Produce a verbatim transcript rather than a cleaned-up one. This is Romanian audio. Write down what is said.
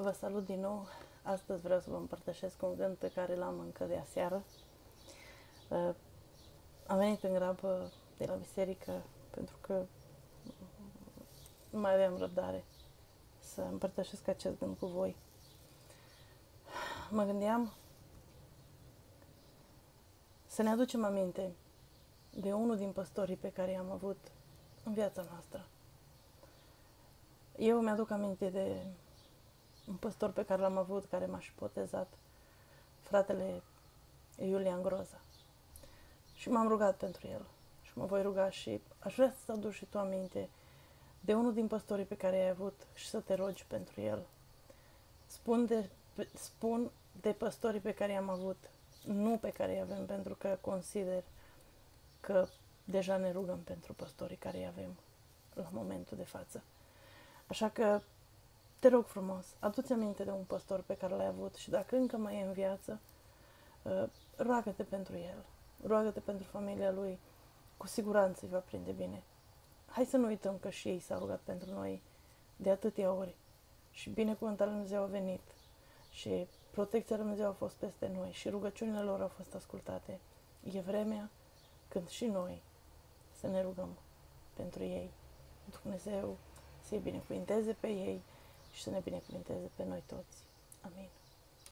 Vă salut din nou. Astăzi vreau să vă împărtășesc un gând pe care l-am încă de aseară. Am venit în grabă de la biserică pentru că nu mai aveam răbdare să împărtășesc acest gând cu voi. Mă gândeam să ne aducem aminte de unul din păstorii pe care i-am avut în viața noastră. Eu mi-aduc aminte de un păstor pe care l-am avut, care m-a și botezat, fratele Iulian Groza. Și m-am rugat pentru el. Și mă voi ruga și aș vrea să-ți aduci și tu aminte de unul din păstorii pe care i-ai avut și să te rogi pentru el. Spun de, spun de păstorii pe care i-am avut, nu pe care i avem, pentru că consider că deja ne rugăm pentru păstorii care i avem la momentul de față. Așa că te rog frumos, adu-ți aminte de un păstor pe care l-ai avut și dacă încă mai e în viață, roagă-te pentru el, roagă-te pentru familia lui, cu siguranță îi va prinde bine. Hai să nu uităm că și ei s-au rugat pentru noi de atâtea ori și binecuvântarea Lui Dumnezeu a venit și protecția Lui Dumnezeu a fost peste noi și rugăciunile lor au fost ascultate. E vremea când și noi să ne rugăm pentru ei. Dumnezeu să-i binecuvinteze pe ei și să ne binecuvinteze pe noi toți. Amin.